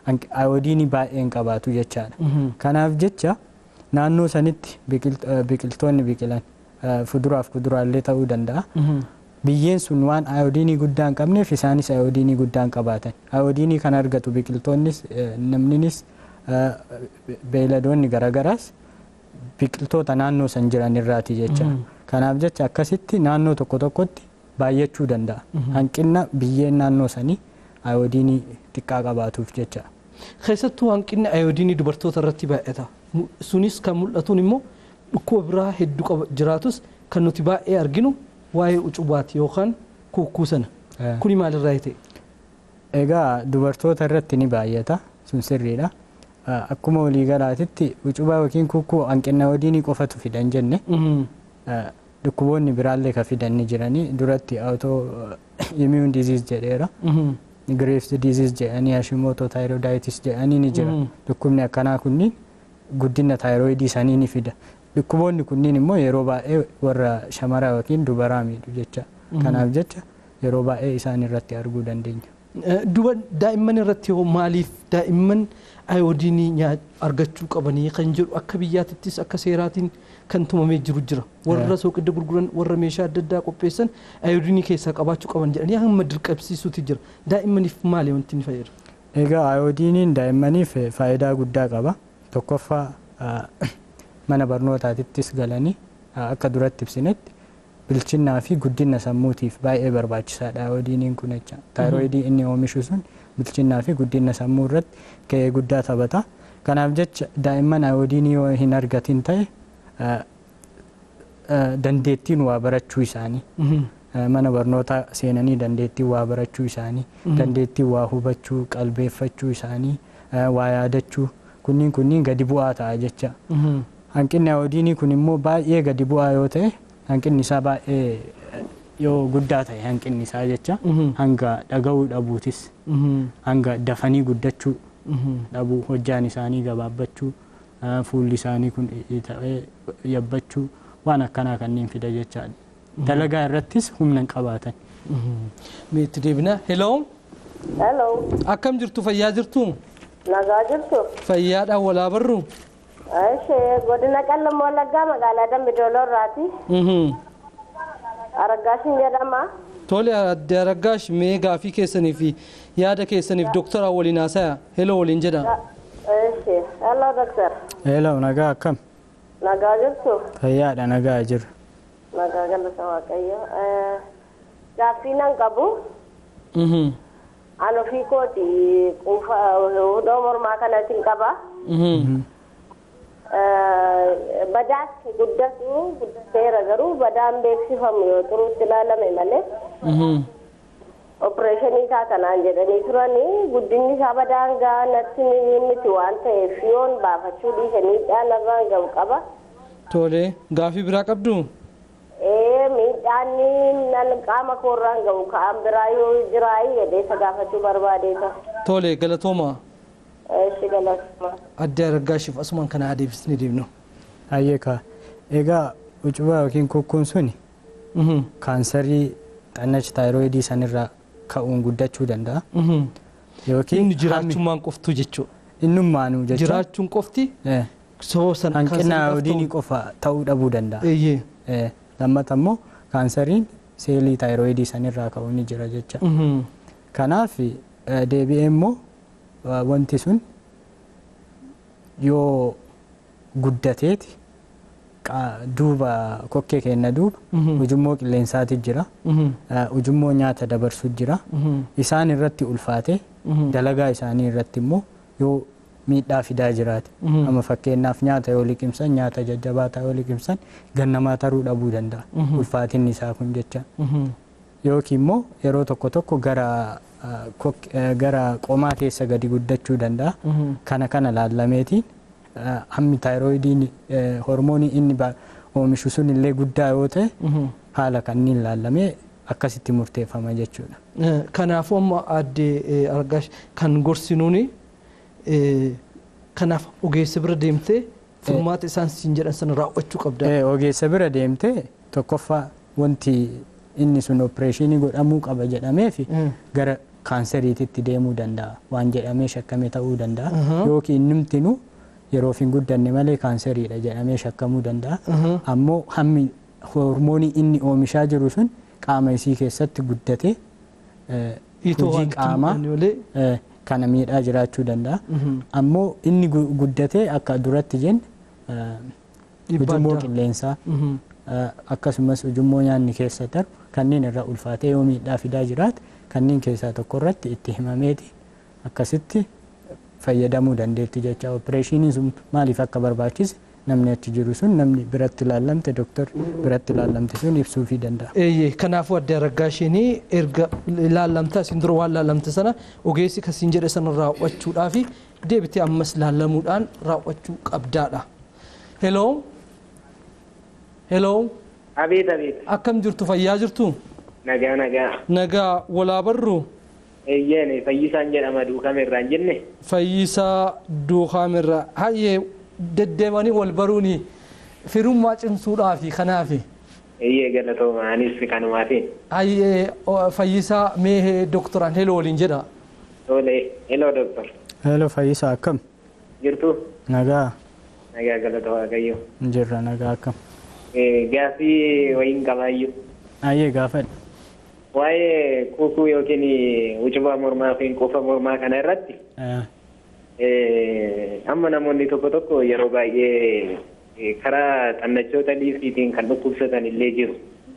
ayoodiinii baay'een qabaatu jechaadha. Kanaaf jecha naannoo sanitti biqiltoonni biqilan fuduraaf kuduraalee ta'uu danda'a. Biyyeen sun waan ayoodiinii guddaa hin qabneef isaanis ayoodiinii guddaa hin qabaatan. Ayoodiinii kan argatu biqiltoonnis namninis beeyladoonni garagaraas biqiltoota naannoo san jiran irraati jecha. Kanaaf jecha akkasitti naannoo tokko tokkotti baay'achuu danda'a. Hanqina biyyeen naannoo sanii ayoodiinii xiqqaa qabaatuuf jecha. Keessattuu hanqinni ayoodiinii dubartoota irratti baay'ata. Sunis kan mul'atuun immoo dhukkuba biraa hedduu jiraatus kan nuti baay'ee arginu waa'ee ucubaati yookaan kukkuu sana. Kuni maalirraa ta'e? Egaa dubartoota irratti ni baay'ata. Sun sirriidha. Akkuma waliigalaatitti ucubaa yookiin kukkuu hanqina ayoodiinii qofatu fidan jenne. Dhukkuboonni biraallee ka fidan ni jiranii duratti autoimmune disease jedheera. Graves disease jedhanii Hashimoto thyroiditis jedhanii ni jira. Dhukkubni akkanaa kunniin guddina thyroidii isaanii ni fida. Dhukkuboonni kunniin immoo yeroo baay'ee warra shamaraa yookiin dubaraa miidhu jecha. Kanaaf jecha yeroo baay'ee isaan irratti arguu dandeenya. Daa'imman irratti maaliif daa'imman ayoodiinii argachuu qabanii kan jedhu akka biyyaatittis akka seeraatiin kan tumamee jiru jira. Warra suuqidda gurguran warra meeshaa adda addaa qopheessan ayoodiinii keessaa qabaachuu qaban jedhanii hamma dirqamsiisuuti jira. Daa'immaniif maali wanti inni fayyadu? Egaa ayoodiiniin daa'immaniif faayidaa guddaa qaba. Tokkoffaa mana barnootaatittis galanii akka duratti ibsinetti bilchinnaa fi guddina sammuutiif baay'ee barbaachisaadha ayoodiiniin kun jecha. Thyroidii inni oomishu sun bilchinnaa fi guddina sammuu irratti gahee guddaa taphata. Kanaaf jecha daa'imman ayoodiinii yoo hin argatin ta'e dandeettiin waa barachuu isaanii mana barnootaa seenanii dandeettii waa barachuu isaanii dandeettii waa hubachuu qalbeeffachuu isaanii waa yaadachuu kunniin gadi bu'aa ta'a jecha. Hanqinni ayoodiinii kun immoo baay'ee gadi bu'aa yoo ta'e hanqinni isaa baay'ee yoo guddaa ta'e hanqinni isaa jecha hanga dhaga'uu dhabuutis hanga dafanii guddachuu dhabuu hojjaan isaanii gabaabbachuu fuulli isaanii kun ta'ee yabbachuu waan akkanaa kanneen fida jechaadha. Dalagaa irrattis humna hin qabaatan. Meetti deebina. Hello. Hello. Akkam jirtu fayyaa jirtu? Nagaa jirtu. Fayyaadhaan walaa barru? Godina Qallam Wallaggaa magaalaa Dambidooloo irraati. Araggaashin jedhama. Tole adde Araggash mee gaafii keessanii fi yaada keessaniif doktara waliin haasa'aa. Hello waliin jedha. Hello doktor. Hello nagaa akkam? Nagaa jirtu. Fayyaadha nagaa jiru. Nagaa galata Waaqayyo. Gaaffii nan qabu. An ofii kooti hudhoo mormaa kanatti qaba. Badaan guddateera garuu badaan beeksifamu yoo turuutti ilaalame malee. Opereeshinii isaa kanaan jedhanii turanii guddinni isaa badaan gaa natti miti waan ta'eef yoon baafachuu dhiisanii miidhaan ga'u qaba. Tole gaafii biraa qabdu? Miidhaan nan qaama koorraan ga'u ka'an biraa yoo jiraayi jedhee isa gaafachuu barbaadeeta. Tole galatooma. Galatuma. Adde Araggaashiif asumaan kana adeemsisnee deemnu. Hayyeeka. Egaa ucubaa yookiin kukkuun suni kaansarii xannachi taayiroidii sanirraa ka'uun guddachuu danda'a. Yookiin inni jiraachumaan qoftu jechuudha. Innummaanuu jechuudha. Jiraachuun qofti hanqina ayoodiinii qofa ta'uu dhabuu danda'a. Lammata immoo kaansariin seelii taayiroidii sanirraa ka'uu ni jira jecha. Kanaaf deebi'ee immoo wanti sun yoo guddateeti duuba kokkee keenya duuba ujummoo qilleensaati jira. Ujummoo nyaata dabarsu jira. Isaan irratti ulfaate dalagaa isaanii irratti immoo yoo miidhaa fidaa jiraate. Amma fakkeenyaaf nyaata yoo liqimsan nyaata jajjabaataa yoo liqimsan gannamaa taruu dhabuu danda'a. Ulfaatinni isaa kun jecha. Yookiin immoo yeroo tokko tokko gara qomaa keessa gadi guddachuu danda'a. Kana laallameetiin hammi taayiroidiin hormoonii inni oomishu sun illee guddaa yoo ta'e haala kanniin laallamee akkasitti murteeffama jechuudha. Kanaafuu amma adde Araggash kan gorsinuuni kanaaf ogeessa bira deemtee furmaata isaan siin jedhan sana raawwachuu qabda. Ogeessa bira deemtee tokkoffaa wanti inni sun opereeshinii godhamuu qaba jedhamee fi gara kaanseriititti deemuu danda'a waan jedhamee shakkame ta'uu danda'a yookiin nimtinu yeroo hin guddanne malee kaanseriidha jedhamee shakkamuu danda'a ammoo hammi hormoonii inni oomishaa jiru sun qaama isii keessatti guddatee hojii qaamaa kana miidhaa jiraachuu danda'a ammoo inni guddatee akka duratti jenne ujummoo qilleensaa akkasumas ujummoo nyaanni keessa darbu kanneen irra ulfaatee yoo miidhaa fidaa jiraate kanneen keessaa tokko irratti itti himameeti akkasitti fayyadamuu dandeetti jecha opereeshiniin sun maaliif akka barbaachise namni achi jiru sun namni biratti ilaallamte doktor biratti ilaallamte sun ibsuufii danda'a. Kanaafuu adda raggaashinii erga ilaallamta isin dura waan ilaallamte sana ogeessi kasiin jedhe sana raawwachuudhaaf deebitee ammas ilaallamuudhaan raawwachuu qabdaadha. Hello. Abeet abeet. Akkam jirtu fayyaa jirtu? Nagaa. Nagaa walaa barru? Eeyyeen Fayyisaan jedhama Duukamirraa jenne. Fayyisaa Duukamirraa. Hayyee deddeemanii wal baruuni firummaa cimsuudhaafi kanaafi. Eeyyee galatooma anis kanumaatiin. Hayyee Fayyisaa mee doktoraan heloo waliin jedha. Heloo doktor. Heloo Fayyisaa akkam? Jirtu? Nagaa. Nagaa galata Waaqayyo. Jirra nagaa akkam? Gaaffii wayiin qabaayyuu. Ayyee gaafadhu. Waa'ee kuukuu yookiin ucubaa mormaa fi quufa mormaa kana irratti amma namoonni tokko yeroo baay'ee karaa xannachoota dhiisiitiin kan dhukkubsatan illee jiru.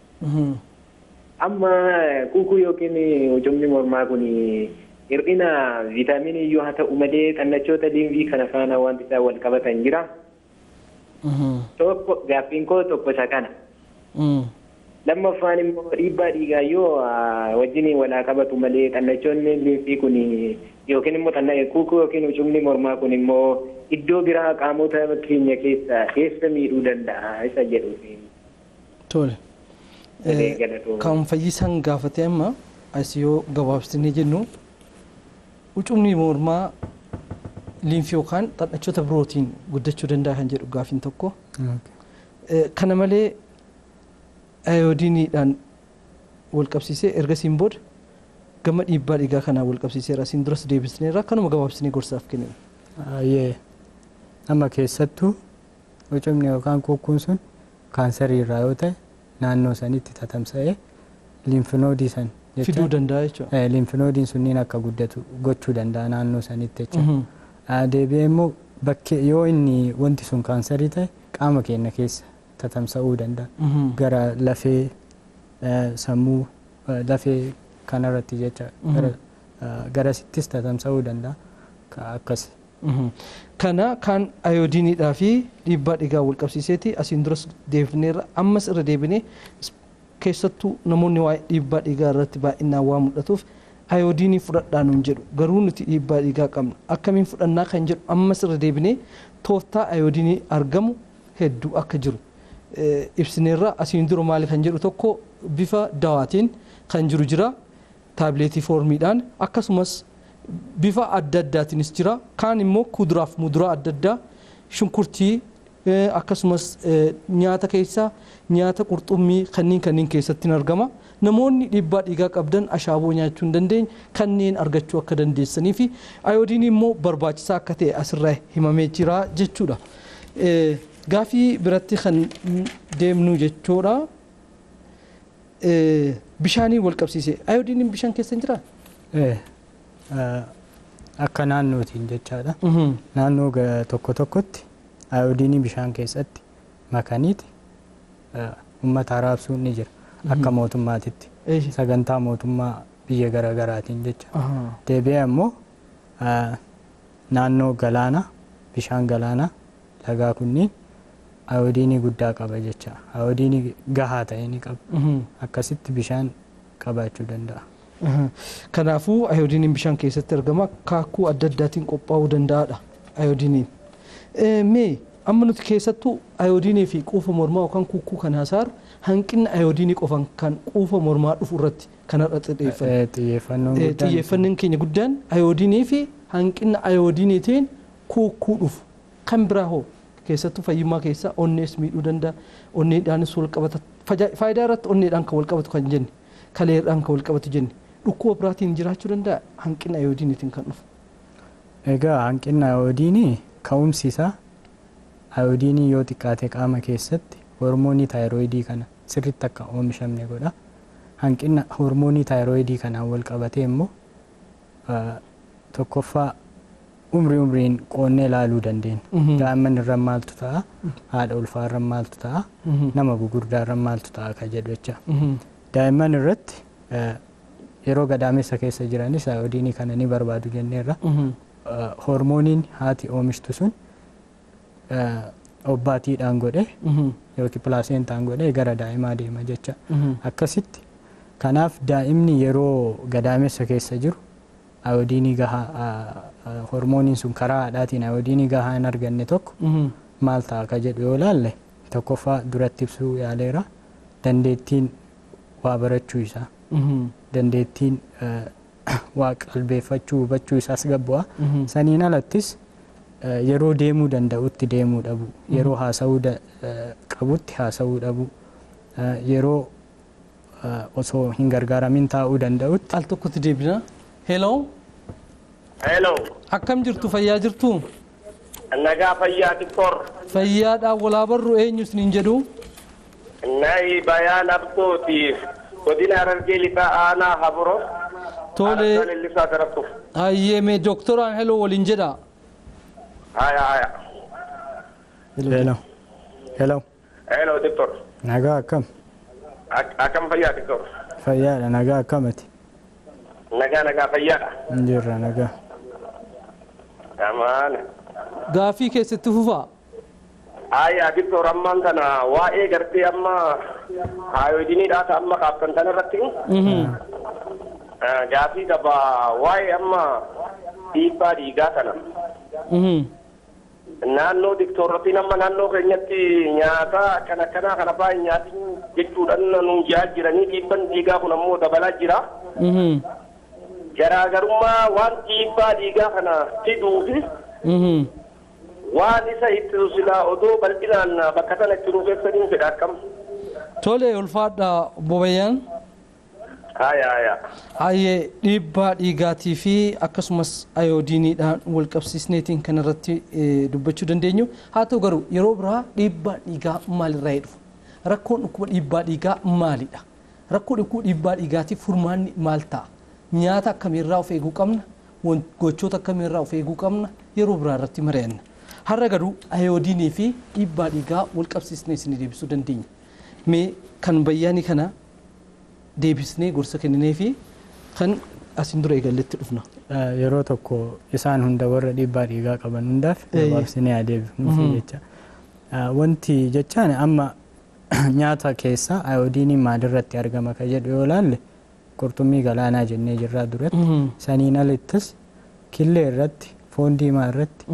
Amma kuukuu yookiin ucubni mormaa kun hir'ina viitaaminii iyyuu haa ta'u malee xannachoota dhiisii kana faana wanti isaa wal qabatan jira. Tokko gaaffiin koo tokko isa kana. Lammaffaan immoo dhiibbaa dhiigaa yoo wajjin walaa qabatu malee xannachoonni dhiisii kun yookiin immoo kuukuu yookiin ucubni mormaa kun immoo iddoo biraa qaamota keenya keessa miidhuu danda'a isa jedhuufi. Tole. Kan Fayyisaan gaafate amma as yoo gabaabsinee jennu ucubni mormaa liinfii yookaan xannachoota birootiin guddachuu danda'a kan jedhu gaaffiin tokko. Kana malee ayoodiiniidhaan wal qabsiisee ergasiin booda gama dhiibbaa dhiigaa kanaan wal qabsiiseera asiin duras deebisneerra kanuma gabaabsinee gorsaaf kennina. Amma keessattuu ucubni yookaan kuukkuun sun kaanserii irraa yoo ta'e naannoo sanitti tatamsa'ee liinfinoodii san fiduu danda'a jechuudha. Liinfinoodiin sunniin akka guddatu gochuu danda'a naannoo sanitti jechuudha. Deebi'ee immoo bakkee yoo inni wanti sun kaanserii ta'e qaama keenya keessa tatamsa'uu danda'a. Gara lafee sammuu lafee kanarratti jecha garasittis tatamsa'uu danda'a. Akkas. Kana kan ayoodiiniidhaa fi dhiibbaa dhiigaa wal qabsiiseeti asiin duras deebifneerra ammas irra deebinee keessattuu namoonni waa'ee dhiibbaa dhiigaa irratti baay'inaan waan mul'atuuf ayoodiinii fudhadhaa nuun jedhu garuu nuti dhiibbaa dhiigaa qabna akkamiin fudhannaa kan jedhu ammas irra deebinee tooftaa ayoodiinii argamu hedduu akka jiru ibsineerra asiin dura maali kan jedhu tokko bifa dawaatiin kan jiru jira taabileetii foormiidhaan akkasumas bifa adda addaatiinis jira kaan immoo kuduraaf muduraa adda addaa shunkurtii akkasumas nyaata keessaa nyaata qurxummii kanneen keessatti argama namoonni dhiibbaa dhiigaa qabdan ashaaboo nyaachuu hin dandeenye kanneen argachuu akka dandeessanii fi ayoodiinii immoo barbaachisaa akka ta'e asirraa himamee jira jechuudha. Gaafii biratti kan deemnu jechuudha. Bishaanii wal qabsiisee ayoodiiniin bishaan keessa hin jiraa? Akka naannootiin jechaadha. Naannoo tokkotti ayoodiinii bishaan keessatti makaniiti uummata raabsuun ni jira. Akka mootummaatitti sagantaa mootummaa biyya garaagaraatiin jecha. Deebi'ee ammoo naannoo galaanaa bishaan galaanaa lagaa kunniin ayoodiinii guddaa qaba jecha. Ayoodiinii gahaa ta'e ni qaba. Akkasitti bishaan qabaachuu danda'a. Kanaafuu ayoodiiniin bishaan keessatti argama kaakuu adda addaatiin qophaa'uu danda'aadha ayoodiiniin. Mee amma nuti keessattuu ayoodiinii fi quufa mormaa yookaan kukkuu kan hasaaru hanqinni ayoodiinii qofan kan quufa mormaa dhufu irratti kanarra xiyyeeffannoon keenya guddaan ayoodiinii fi hanqinna ayoodiiniitiin kukkuu dhufu kan biraa hoo keessattuu fayyummaa keessa onnees miidhuu danda'a onneedhaanis wal qabata faayidaa irratti onneedhaan kan wal qabatu kan jenne kaleedhaan kan wal qabatu jenne dhukkuba biraatiin jiraachuu danda'a hanqina ayoodiiniitiin kan dhufu. Egaa hanqina ayoodiinii ka'umsi isaa ayoodiinii yoo xiqqaate qaama keessatti hormoonii taayiroidii kana sirriitti akka oomishamne godha. Hanqina hormoonii taayiroidii kanaan wal qabatee immoo tokkoffaa umriin qoonnee ilaaluu dandeenya. Daa'imman irra maaltu ta'a, haadha ulfaa irra maaltu ta'a, nama gugurdaa irra maaltu ta'a ka jedhu jecha. Daa'imman irratti yeroo gadaamessa keessa jiranis ayoodiinii kana ni barbaadu jenneerra. Hormooniin haati oomishtu sun obbaatiidhaan godhe yookiin pilaasentaan godhe gara daa'imaa deema jecha. Akkasitti kanaaf daa'imni yeroo gadaamessa keessa jiru ayoodiinii gahaa hormooniin sun karaa haadhaatiin ayoodiinii gahaa hin arganne tokko maal ta'a ka jedhu yoo laalle tokkoffaa duratti ibsuu yaaleera dandeettiin waa barachuu isaa dandeettiin waa qalbeeffachuu hubachuu isaas gabbu'a saniin alattis yeroo deemuu danda'utti deemuu dhabu yeroo haasa'uu qabutti haasa'uu dhabu yeroo osoo hin gargaaramin taa'uu danda'utti. Al tokkotti deebina. Hello. Hello. Akkam jirtu fayyaa jirtu? Nagaa fayyaa Tiktor. Fayyaadhaan walaa barru eenyu isiniin jedhu? Nayi bayaan abtooti godina Harargee lixaa aanaa Haburo. Tole. Lalisaa darabtu. Hayyeeme doktoraan hello waliin jedha. Haya. Hello. Hello. Hello Tiktor. Nagaa akkam? Akkam fayyaa Tiktor? Fayyaadha nagaa akkamati? Nagaa fayyaadha. Jirra nagaa. Amaana. Gaafii keessatti fufaa? Haya Tiktor ammaan kana waa'ee gartee amma ayoodiiniidhaa ta'a amma kaaftan tan irratti. Gaafii qaba waa'ee amma dhiibbaa dhiigaa kana. Naannoo Tiktorootiin amma naannoo keenyatti nyaata kana baay'ee nyaatiin jechuudhaan nuun ji'aa jiranii dhiibban dhiigaa kun ammoo dabalaa jira. Garaagarummaa waan dhiibbaa dhiigaa kana fiduufi waan isa itti silaa odoo bal'inaan bakka sana itti nuufeessaniin fedha akkam. Tole ulfaadha bobayyaan. Haya. Hayyee dhiibbaa dhiigaatii fi akkasumas ayoodiiniidhaan wal qabsiisneetiin kan irratti dubbachuu dandeenyu. Haa ta'u garuu yeroo biraa dhiibbaa dhiigaa maalirraa dhufu? Rakkoon dhukkuba dhiibbaa dhiigaa maalidha? Rakkoo dhiibbaa dhiigaatiif furmaanni maal ta'a? Nyaata akkamiirraa of eeguu qabna? Gochoota akkamiirraa of eeguu qabna? Yeroo biraa irratti mari'anna. Har'a garuu ayoodiinii fi dhiibbaa dhiigaa wal qabsiisnee isin deebisuu dandeenya. Mee kan bayyaanii kana deebisnee gorsa kenninee fi kan asin dura eegalletti dhufna. Yeroo tokko isaan hunda warra dhiibbaa dhiigaa qaban hundaaf gabaabsinee adeemnuufi jecha. Wanti jechaan amma nyaata keessa ayoodiiniin maalirratti argama ka jedhu yoo laalle qurxummii galaanaa jennee jirraa duratti saniin alittis killee irratti foon diimaa irratti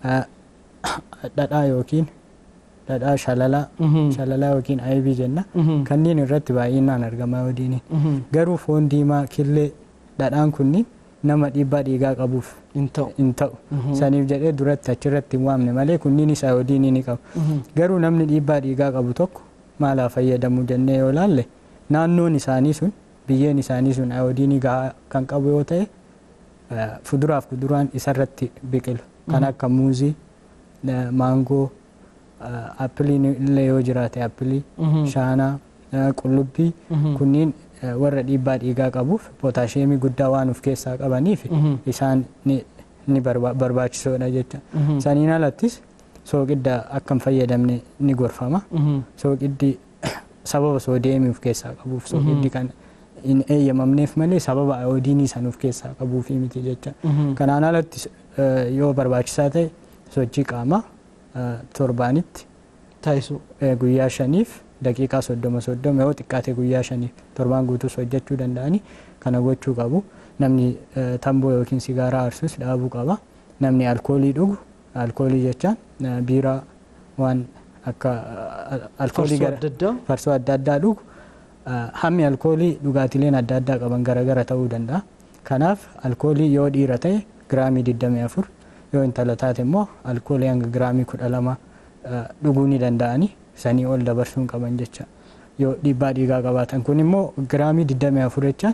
dhadhaa yookiin dhadhaa shalalaa yookiin aybii jenna kanneen irratti baay'inaan argama ayoodiiniin garuu foon diimaa killee dhadhaan kunniin nama dhiibbaa dhiigaa qabuuf hin ta'u saniif jedhee duratti achirratti hin waamne malee kunniin isa ayoodiinii ni qabu garuu namni dhiibbaa dhiigaa qabu tokko maalaa fayyadamu jennee yoo laalle naannoon isaanii sun biyyeen isaanii sun ayoodiinii gahaa kan qabu yoo ta'e fuduraaf kuduraan isarratti biqilu kan akka muuzii maangoo appiliin illee yoo jiraate appilii shaanaa qullubbii kunniin warra dhiibbaa dhiigaa qabuuf pootaasheemii guddaa waan of keessaa qabaniif isaan ni barbaachisoodha jecha saniin alattis sooqidda akka hin fayyadamne ni gorfama sooqiddi sababa soodeemii of keessaa qabuuf sooqiddi kan hin eeyyamamneef malee sababa ayoodiinii san of keessaa qabuufi miti jecha kanaan alatti yoo barbaachisaa ta'e sochii qaamaa torbaanitti taasisu guyyaa 5 daqiiqaa 30 yoo xiqqaate guyyaa 5 torbaan guutuus hojjechuu danda'anii kana gochuu qabu namni tamboo yookiin sigaaraa aarsus dhaabuu qaba namni alkoolii dhugu alkoolii jechaan biiraa waan akka alkoolii farsoo adda addaa dhugu hammi alkoolii dhugaatileen adda addaa qaban garagara ta'uu danda'a kanaaf alkoolii yoo dhiira ta'e giraamii 24 yoo intala taate immoo alkoolii hanga giraamii 12 dhuguu ni danda'anii sanii ol dabarsuun qaban jecha yoo dhiibbaa dhiigaa qabaatan kun immoo giraamii 24 jechaan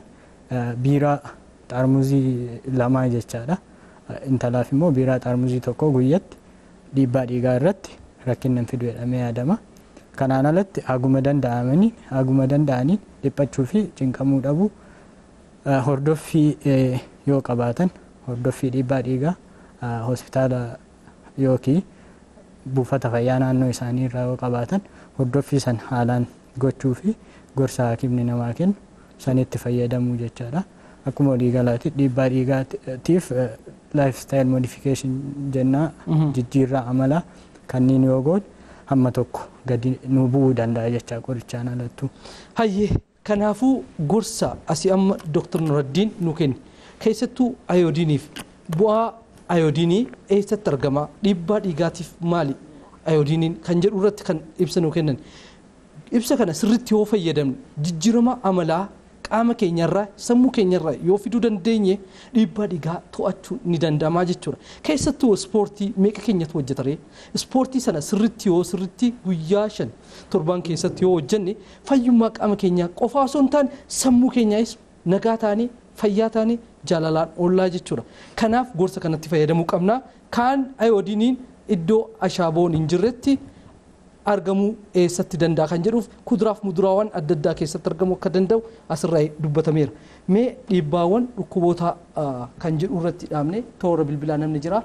biiraa xaarmuzii lamaa jechaadha. Intalaaf immoo biiraa xaarmuzii tokko guyyatti dhiibbaa dhiigaa irratti rakkina hin fidu jedhamee yaadama. Kanaan alatti haguma danda'aniin dhiphachuu fi cinqamuu dhabuu hordoffii yoo qabaatan hordoffii dhiibbaa dhiigaa hospitaala yookiin buufata fayyaa naannoo isaanii irraa yoo qabaatan hordoffii san haalaan gochuu fi gorsa hakiimni namaa kennu sanitti fayyadamuu jechaadha. Akkuma waliigalaatti dhiibbaa dhiigaatiif lifestyle modification jennaa jijjiirraa amalaa kanneen yoo goone hamma tokko gadi nu bu'uu danda'a jechaa qorichaan alattu. Hayyee kanaafuu gorsa asii amma Dr. Nuraddiin nu kenne keessattuu ayoodiiniif bu'aa ayoodiinii eessatti argama dhiibbaa dhiigaatiif maali ayoodiiniin kan jedhu irratti kan ibsa nu kennan. Ibsa kana sirriitti yoo fayyadamne jijjiirama amalaa qaama keenyarraa sammuu keenyarraa yoo fiduu dandeenye dhiibbaa dhiigaa to'achuu ni danda'ama jechuudha. Keessattuu ispoortii meeqa keenyatu hojjetaree ispoortii sana sirriitti guyyaa 5 torban keessatti yoo hojjenne fayyummaa qaama keenyaa qofaa osoo hin taane sammuu keenyaas nagaa taanee fayyaa taanee jaalalaan oollaa jechuudha. Kanaaf gorsa kanatti fayyadamuu qabna. Kaan ayoodiiniin iddoo ashaaboon hin jirretti argamuu eessatti danda'a kan jedhuuf kuduraaf muduraawwan adda addaa keessatti argamuu akka danda'u asirraa dubbatameera. Mee dhiibbaawwan dhukkuboota kan jedhu irratti dhaabne toora bilbilaa namni jira.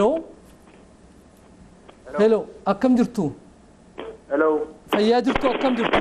Hello akkam jirtu? Fayyaa jirtu akkam jirtu?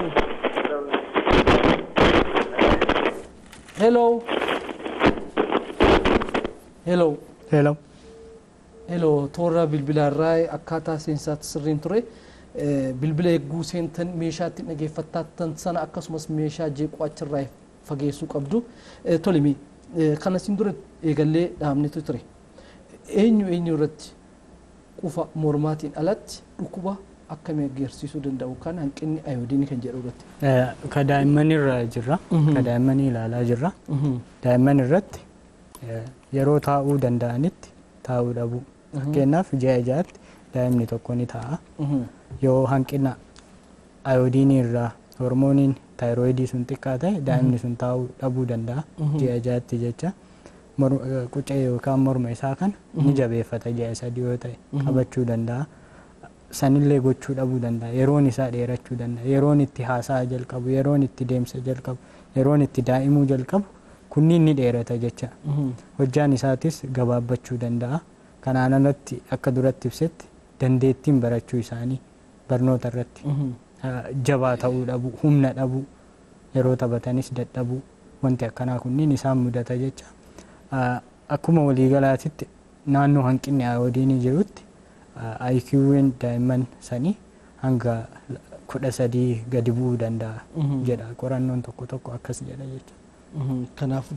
Hello toora bilbilaa irraa akkaataa seensaatti sirriin ture. Bilbila eeguu seentan meeshaatti dhageeffattan sana akkasumas meeshaa jeequu achirraa fageessuu qabdu. Tolimi kana siin dura eegallee dhaabnetu ture. Eenyu irratti qufa mormaatiin alatti dhukkuba akkamii agarsiisuu danda'u kan hanqinni ayoodiinii kan jedhu irratti. Ka daa'imman irra jirra. Ka daa'immanii ilaalaa jirra. Daa'imman irratti yeroo taa'uu danda'anitti taa'uu dhabuu. Fakkeenyaaf ji'a ja'atti daa'imni tokko ni taa'a. Yoo hanqina ayoodiinii irraa hormooniin taayiroidii sun xiqqaa ta'e daa'imni sun taa'uu dhabuu danda'a ji'a ja'atti jecha. Quncee yookaan morma isaa kan ni jabeeffata ji'a sadii yoo ta'e qabachuu danda'a. Sanillee gochuu dhabuu danda'a. Yeroon isaa dheerachuu danda'a. Yeroon itti haasa'aa jalqabu, yeroon itti deemsa jalqabu, yeroon itti daa'imuu jalqabu kunniin ni dheerata jecha. Hojjaan isaatis gabaabbachuu danda'a. Kanaan alatti akka duratti ibsetti dandeettiin barachuu isaanii barnoota irratti jabaa ta'uu dhabu, humna dhabu, yeroo taphatanis dadhabuu wanti akkanaa kunniin isaan mudata jecha. Akkuma waliigalaatitti naannoo hanqinni ayoodiinii jirutti IQ'n daa'imman sanii hanga 13 gadi bu'uu danda'a jedha qorannoon tokko tokko akkas jedha jecha. Kanaaf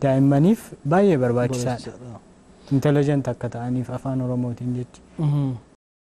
daa'immaniif baay'ee barbaachisaadha. Intelligent akka ta'aniif afaan oromootiin jechi.